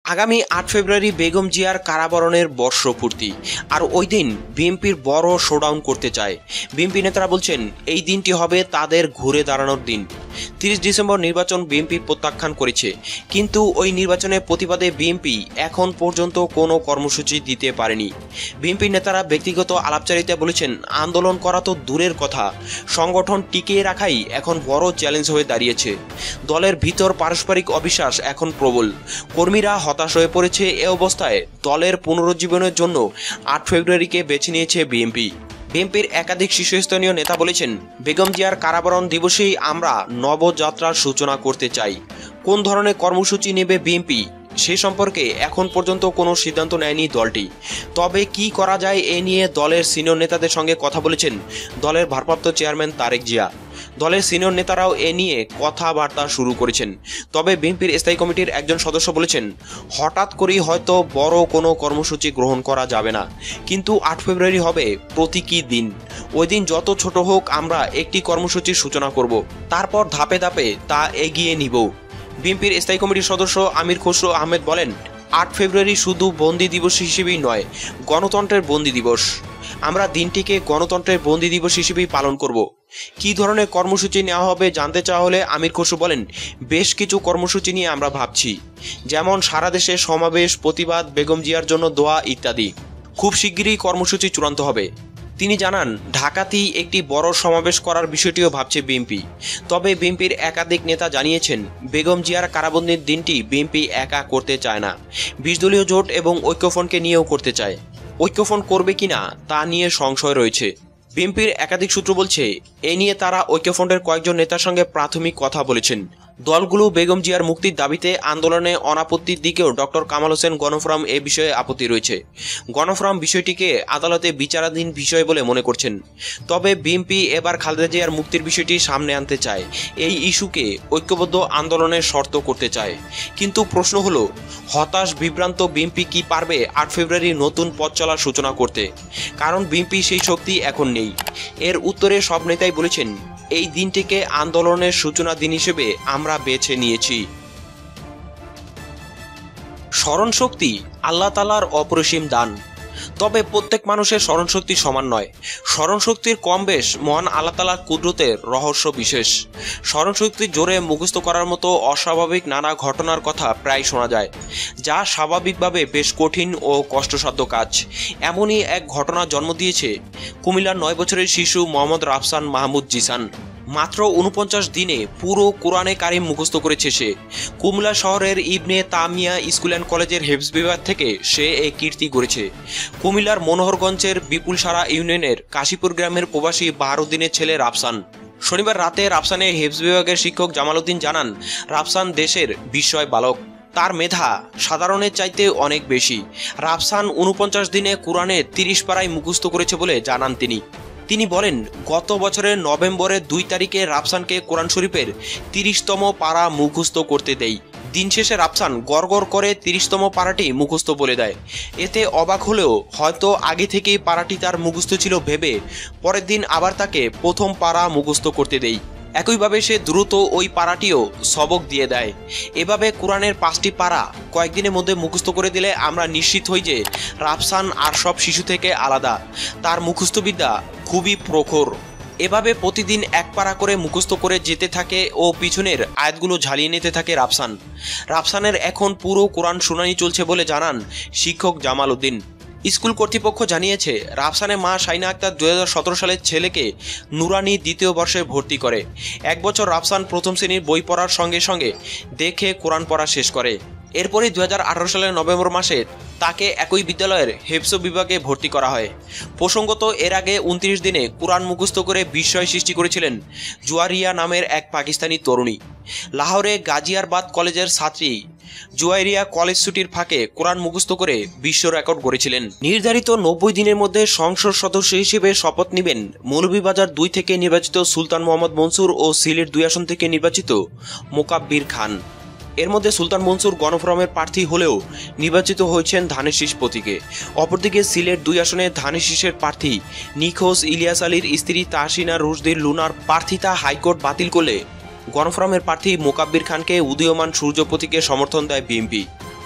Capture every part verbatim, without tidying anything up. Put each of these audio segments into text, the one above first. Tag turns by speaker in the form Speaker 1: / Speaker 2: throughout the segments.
Speaker 1: আগামী আট ফেব্রুয়ারি বেগম জিয়ার কারাবরণের বর্ষপূর্তি, আর ওই দিন বিএনপির বড় শোডাউন করতে চায়। বিএনপি নেতারা বলছেন এই দিনটি হবে তাদের ঘুরে দাঁড়ানোর দিন। তিরিশ ডিসেম্বর নির্বাচন বিএনপি প্রত্যাখ্যান করেছে, কিন্তু ওই নির্বাচনের প্রতিবাদে বিএনপি এখন পর্যন্ত কোনো কর্মসূচি দিতে পারেনি। বিএনপি নেতারা ব্যক্তিগত আলাপচারিতা বলেছেন আন্দোলন করা তো দূরের কথা, সংগঠন টিকিয়ে রাখাই এখন বড় চ্যালেঞ্জ হয়ে দাঁড়িয়েছে। দলের ভিতর পারস্পরিক অবিশ্বাস এখন প্রবল, কর্মীরা হতাশ হয়ে পড়েছে। এ অবস্থায় দলের পুনরুজ্জীবনের জন্য আট ফেব্রুয়ারিকে বেছে নিয়েছে বিএনপি। বিএনপির একাধিক শীর্ষস্থানীয় নেতা বলেছেন বেগম জিয়ার কারাবরণ দিবসেই আমরা নবযাত্রার সূচনা করতে চাই। কোন ধরনের কর্মসূচি নেবে বিএনপি সে সম্পর্কে এখন পর্যন্ত কোনো সিদ্ধান্ত নেয়নি দলটি। তবে কি করা যায় এ নিয়ে দলের সিনিয়র নেতাদের সঙ্গে কথা বলেছেন দলের ভারপ্রাপ্ত চেয়ারম্যান তারেক জিয়া। দলের সিনিয়র নেতারাও এ নিয়ে কথাবার্তা শুরু করেছেন। তবে বিএনপির স্থায়ী কমিটির একজন সদস্য বলেছেন হঠাৎ করেই হয়তো বড় কোনো কর্মসূচি গ্রহণ করা যাবে না, কিন্তু আট ফেব্রুয়ারি হবে প্রতীকী দিন। ওই দিন যত ছোট হোক আমরা একটি কর্মসূচির সূচনা করব, তারপর ধাপে ধাপে তা এগিয়ে নিব। বিএনপির স্থায়ী কমিটির সদস্য আমির খসরু আহমেদ বলেন আট ফেব্রুয়ারি শুধু বন্দি দিবস হিসেবেই নয়, গণতন্ত্রের বন্দি দিবস। আমরা দিনটিকে গণতন্ত্রের বন্দি দিবস হিসেবেই পালন করব। কি ধরনের কর্মসূচি নেওয়া হবে জানতে চাওয়া হলে আমির খসরু বলেন বেশ কিছু কর্মসূচি নিয়ে আমরা ভাবছি, যেমন সারা দেশে সমাবেশ, প্রতিবাদ, বেগম জিয়ার জন্য দোয়া ইত্যাদি। খুব শিগগিরই কর্মসূচি চূড়ান্ত হবে। তিনি জানান ঢাকাতেই একটি বড় সমাবেশ করার বিষয়টিও ভাবছে বিএনপি। তবে বিএনপির একাধিক নেতা জানিয়েছেন বেগম জিয়ার কারাবন্দির দিনটি বিএনপি একা করতে চায় না, বিশ দলীয় জোট এবং ঐক্যফ্রন্টকে নিয়েও করতে চায়। ঐক্যফ্রন্ট করবে কিনা তা নিয়ে সংশয় রয়েছে। বিএনপির একাধিক সূত্র বলছে এ নিয়ে তারা ঐক্যফ্রন্টের কয়েকজন নেতার সঙ্গে প্রাথমিক কথা বলেছেন। দলগুলো বেগম জিয়ার মুক্তির দাবিতে আন্দোলনে অনাপত্তির দিকেও ডক্টর কামাল হোসেন গণফোরাম এ বিষয়ে আপত্তি রয়েছে। গণফোরাম বিষয়টিকে আদালতে বিচারাধীন বিষয় বলে মনে করছেন। তবে বিএনপি এবার খালেদা জিয়ার মুক্তির বিষয়টি সামনে আনতে চায়, এই ইস্যুকে ঐক্যবদ্ধ আন্দোলনের শর্ত করতে চায়। কিন্তু প্রশ্ন হলো হতাশ বিভ্রান্ত বিএনপি কি পারবে আট ফেব্রুয়ারি নতুন পথ চলার সূচনা করতে? কারণ বিএনপি সেই শক্তি এখন নেই। এর উত্তরে সব নেতাই বলেছেন এই দিনটিকে আন্দোলনের সূচনা দিন হিসেবে আমরা বেছে নিয়েছি। স্মরণশক্তি আল্লাহ তাআলার অপরিসীম দান, তবে প্রত্যেক মানুষের স্মরণশক্তি সমান নয়। স্মরণশক্তির কম বেশ মহান আল্লাহ তাআলার কুদরতের রহস্য বিশেষ। স্মরণশক্তি জোরে মুখস্থ করার মতো অস্বাভাবিক নানা ঘটনার কথা প্রায় শোনা যায়, যা স্বাভাবিকভাবে বেশ কঠিন ও কষ্টসাধ্য কাজ। এমনই এক ঘটনা জন্ম দিয়েছে কুমিল্লার নয় বছরের শিশু মোহাম্মদ রাফসান মাহমুদ জিসান। মাত্র উনপঞ্চাশ দিনে পুরো কোরআনে কারিম মুখস্থ করেছে সে। কুমিল্লা শহরের ইবনে তামিয়া স্কুল অ্যান্ড কলেজের হেফজ বিভাগ থেকে সে এই কীর্তি গড়েছে। কুমিল্লার মনোহরগঞ্জের বিপুলসারা ইউনিয়নের কাশীপুর গ্রামের প্রবাসী বাহারুদ্দিনের ছেলে রাফসান। শনিবার রাতে রাফসানের হেফজ বিভাগের শিক্ষক জামালউদ্দিন জানান রাফসান দেশের বিস্ময় বালক, তার মেধা সাধারণের চাইতে অনেক বেশি। রাফসান উনপঞ্চাশ দিনে কোরআনে তিরিশ পারায় মুখস্থ করেছে বলে জানান তিনি। তিনি বলেন গত বছরের নভেম্বরের দুই তারিখে রাফসানকে কোরআন শরীফের তিরিশতম পারা মুখস্থ করতে দেই। দিন শেষে রাফসান গড়গড় করে তিরিশতম পারাটি মুখস্থ বলে দেয়। এতে অবাক হলেও হয়তো আগে থেকেই পারাটি তার মুখস্থ ছিল ভেবে পরের দিন আবার তাকে প্রথম পারা মুখস্থ করতে দেই। একইভাবে সে দ্রুত ওই পারাটিও সবক দিয়ে দেয়। এভাবে কোরআনের পাঁচটি পারা কয়েকদিনের মধ্যে মুখস্থ করে দিলে আমরা নিশ্চিত হই যে রাফসান আর সব শিশু থেকে আলাদা, তার মুখস্থবিদ্যা খুবই প্রখর। এভাবে প্রতিদিন এক পারা করে মুখস্থ করে যেতে থাকে ও পিছনের আয়াতগুলো ঝালিয়ে নিতে থাকে রাফসান। রাফসানের এখন পুরো কোরআন শুনানি চলছে বলে জানান শিক্ষক জামালউদ্দিন। স্কুল কর্তৃপক্ষ জানিয়েছে রাফসানের মা শাইনা আক্তার দুই হাজার সতেরো সালের ছেলেকে নুরানি দ্বিতীয় বর্ষে ভর্তি করে। এক বছর রাফসান প্রথম শ্রেণীর বই পড়ার সঙ্গে সঙ্গে দেখে কোরআন পড়া শেষ করে। এরপরই দুই হাজার আঠারো সালের নভেম্বর মাসে তাকে একই বিদ্যালয়ের হেফজ বিভাগে ভর্তি করা হয়। প্রসঙ্গত এর আগে উনত্রিশ দিনে কোরআন মুখস্থ করে বিস্ময় সৃষ্টি করেছিলেন জুয়ারিয়া নামের এক পাকিস্তানি তরুণী। লাহোরে গাজিয়াবাদ কলেজের ছাত্রী জুয়ারিয়া কলেজ ছুটির ফাঁকে কোরআন মুখস্থ করে বিশ্ব রেকর্ড গড়েছিলেন। নির্ধারিত নব্বই দিনের মধ্যে সংসদ সদস্য হিসেবে শপথ নেবেন মৌলভীবাজার দুই থেকে নির্বাচিত সুলতান মোহাম্মদ মনসুর ও সিলেট দুই আসন থেকে নির্বাচিত মোকাব্বির খান। এর মধ্যে সুলতান মনসুর গণফোরামের প্রার্থী হলেও নির্বাচিত হয়েছেন ধানের শীষ প্রতীকে। অপরদিকে সিলেট দুই আসনে ধানের শীষের প্রার্থী নিখোঁজ ইলিয়াস আলীর স্ত্রী তাহসিনা রুশদীর লুনার প্রার্থিতা হাইকোর্ট বাতিল করলে গণফোরামের প্রার্থী মোকাব্বির খানকে উদীয়মান সূর্য প্রতীকে সমর্থন দেয় বিএনপি।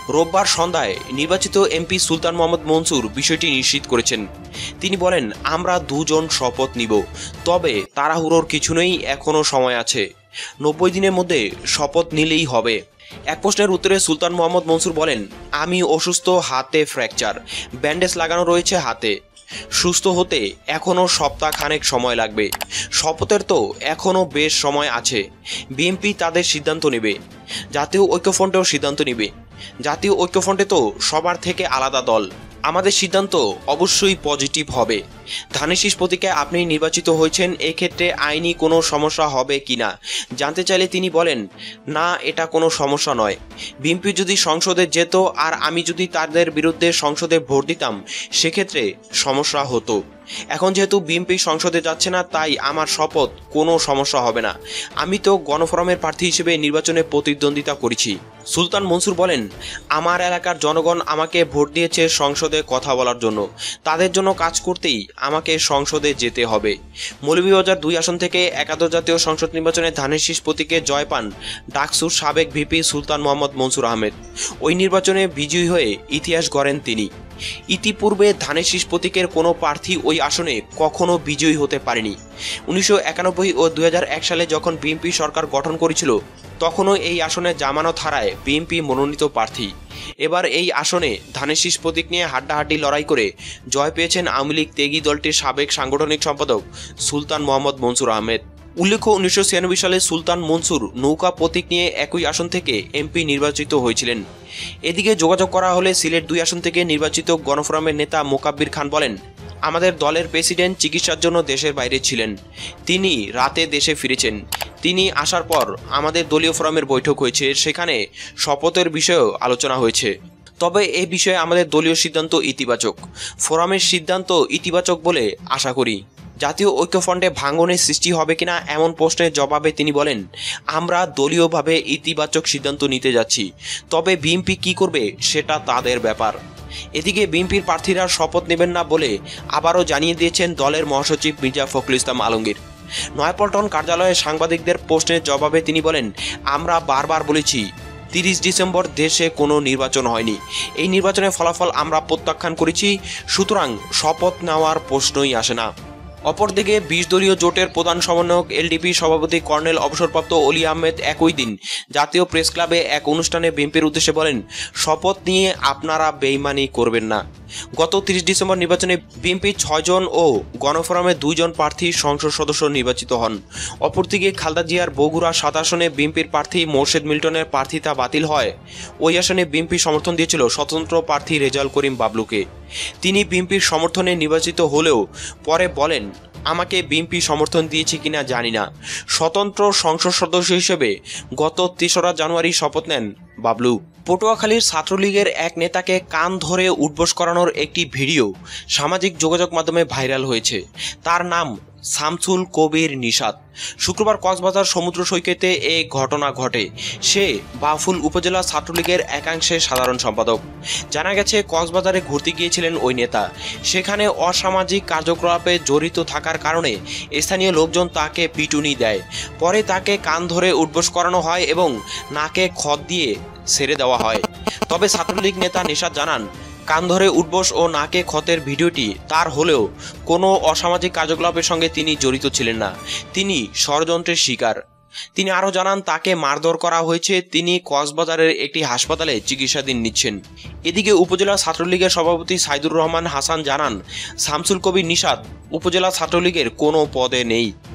Speaker 1: রোববার সন্ধ্যায় নির্বাচিত এমপি সুলতান মোহাম্মদ মনসুর বিষয়টি নিশ্চিত করেছেন। তিনি বলেন, আমরা দুজন শপথ নিব, তবে তাড়াহুড়োর কিছু নেই, এখনও সময় আছে, নব্বই দিনের মধ্যে শপথ নিলেই হবে। এক প্রশ্নের উত্তরে সুলতান মোহাম্মদ মনসুর বলেন, আমি অসুস্থ, হাতে ফ্র্যাকচার, ব্যান্ডেজ লাগানো রয়েছে হাতে, সুস্থ হতে এখনও সপ্তাহ খানেক সময় লাগবে, শপথের তো এখনও বেশ সময় আছে। বিএনপি তাদের সিদ্ধান্ত নেবে, জাতীয় ঐক্যফ্রন্টেও সিদ্ধান্ত নেবে। জাতীয় ঐক্যফ্রন্টে তো সবার থেকে আলাদা দল, আমাদের সিদ্ধান্ত অবশ্যই পজিটিভ হবে। ধানের শীষ প্রতীকে আপনি নির্বাচিত হয়েছেন, এক্ষেত্রে আইনি কোনো সমস্যা হবে কিনা জানতে চাইলে তিনি বলেন, না, এটা কোনো সমস্যা নয়। বিএনপি যদি সংসদে যেত আর আমি যদি তাদের বিরুদ্ধে সংসদে ভোট দিতাম, সেক্ষেত্রে সমস্যা হতো। এখন যেহেতু বিএনপি সংসদে যাচ্ছে না, তাই আমার শপথ কোনো সমস্যা হবে না। আমি তো গণফোরামের প্রার্থী হিসেবে নির্বাচনে প্রতিদ্বন্দ্বিতা করেছি। সুলতান মনসুর বলেন, আমার এলাকার জনগণ আমাকে ভোট দিয়েছে সংসদে কথা বলার জন্য, তাদের জন্য কাজ করতেই আমাকে সংসদে যেতে হবে। মৌলভীবাজার দুই আসন থেকে একাদশ জাতীয় সংসদ নির্বাচনে ধানের শীষ প্রতীকে জয় পান ডাকসুর সাবেক ভিপি সুলতান মোহাম্মদ মনসুর আহমেদ। ওই নির্বাচনে বিজয়ী হয়ে ইতিহাস গড়েন তিনি। ইতিপূর্বে ধানের শীষ প্রতীকের কোনো প্রার্থী ওই আসনে কখনো বিজয়ী হতে পারেনি। উনিশশো একানব্বই ও দুই হাজার এক সালে যখন বিএনপি সরকার গঠন করেছিল, তখনও এই আসনে জামানত হারায় বিএনপি মনোনীত প্রার্থী। এবার এই আসনে ধানের শীষ প্রতীক নিয়ে হাড্ডাহাড্ডি লড়াই করে জয় পেয়েছেন আওয়ামী লীগ ত্যাগী দলটির সাবেক সাংগঠনিক সম্পাদক সুলতান মোহাম্মদ মনসুর আহমেদ। উল্লেখ্য, উনিশশো ছিয়ানব্বই সালে সুলতান মনসুর নৌকা প্রতীক নিয়ে একই আসন থেকে এমপি নির্বাচিত হয়েছিলেন। এদিকে যোগাযোগ করা হলে সিলেট দুই আসন থেকে নির্বাচিত গণফোরামের নেতা মোকাব্বির খান বলেন, আমাদের দলের প্রেসিডেন্ট চিকিৎসার জন্য দেশের বাইরে ছিলেন, তিনি রাতে দেশে ফিরেছেন। তিনি আসার পর আমাদের দলীয় ফোরামের বৈঠক হয়েছে, সেখানে শপথের বিষয়েও আলোচনা হয়েছে। তবে এ বিষয়ে আমাদের দলীয় সিদ্ধান্ত ইতিবাচক, ফোরামের সিদ্ধান্ত ইতিবাচক বলে আশা করি। জাতীয় ঐক্যফ্রন্টে ভাঙনের সৃষ্টি হবে কিনা এমন প্রশ্নের জবাবে তিনি বলেন, আমরা দলীয়ভাবে ইতিবাচক সিদ্ধান্ত নিতে যাচ্ছি, তবে বিএনপি কি করবে সেটা তাদের ব্যাপার। এদিকে বিএনপির প্রার্থীরা শপথ নেবেন না বলে আবারও জানিয়ে দিয়েছেন দলের মহাসচিব মির্জা ফখরুল ইসলাম আলমগীর। নয়াপল্টন কার্যালয়ে সাংবাদিকদের প্রশ্নের জবাবে তিনি বলেন, আমরা বারবার বলেছি তিরিশ ডিসেম্বর দেশে কোনো নির্বাচন হয়নি, এই নির্বাচনের ফলাফল আমরা প্রত্যাখ্যান করেছি, সুতরাং শপথ নেওয়ার প্রশ্নই আসে না। অপরদিকে বিশ দলীয় জোটের প্রধান সমন্বয়ক এলডিপি সভাপতি কর্নেল অবসরপ্রাপ্ত অলি আহমেদ একই দিন জাতীয় প্রেস ক্লাবে এক অনুষ্ঠানে বিএনপির উদ্দেশ্যে বলেন, শপথ নিয়ে আপনারা বেইমানি করবেন না। গত তিরিশ ডিসেম্বর নির্বাচনে বিএনপির ছয়জন ও গণফোরামের দুইজন প্রার্থী সংসদ সদস্য নির্বাচিত হন। অপরদিকে খালেদা জিয়ার বগুড়া সাত আসনে বিএনপির প্রার্থী মোর্শেদ মিল্টনের প্রার্থিতা বাতিল হয়। ওই আসনে বিএনপি সমর্থন দিয়েছিল স্বতন্ত্র প্রার্থী রেজাউল করিম বাবলুকে। তিনি বিএনপির সমর্থনে নির্বাচিত হলেও পরে বলেন, আমাকে বিএনপি সমর্থন দিয়েছে কিনা জানি না। স্বতন্ত্র সংসদ সদস্য হিসেবে গত তেসরা জানুয়ারি শপথ নেন বাবলু। পটুয়াখালীর ছাত্রলীগের এক নেতাকে কান ধরে উঠবোস করানোর একটি ভিডিও সামাজিক যোগাযোগ মাধ্যমে ভাইরাল হয়েছে। তার নাম শামসুল কবির নিশাত। শুক্রবার কক্সবাজার সমুদ্র সৈকতে এই ঘটনা ঘটে। সে বাউফল উপজেলা ছাত্রলীগের একাংশের সাধারণ সম্পাদক। জানা গেছে, কক্সবাজারে ঘুরতে গিয়েছিলেন ওই নেতা। সেখানে অসামাজিক কার্যকলাপে জড়িত থাকার কারণে স্থানীয় লোকজন তাকে পিটুনি দেয়। পরে তাকে কান ধরে উঠবোস করানো হয় এবং নাকে খত দিয়ে ছেড়ে দেওয়া হয়। তবে ছাত্রলীগ নেতা নিশাত জানান, কান ধরে উঠবোস ও নাকে ক্ষতের ভিডিওটি তার হলেও কোনো অসামাজিক কার্যকলাপের সঙ্গে তিনি জড়িত ছিলেন না, তিনি ষড়যন্ত্রের শিকার। তিনি আরও জানান, তাকে মারধর করা হয়েছে, তিনি কক্সবাজারের একটি হাসপাতালে চিকিৎসাধীন নিচ্ছেন। এদিকে উপজেলা ছাত্রলীগের সভাপতি সাইদুর রহমান হাসান জানান, শামসুল কবির নিশাত উপজেলা ছাত্রলীগের কোনো পদে নেই।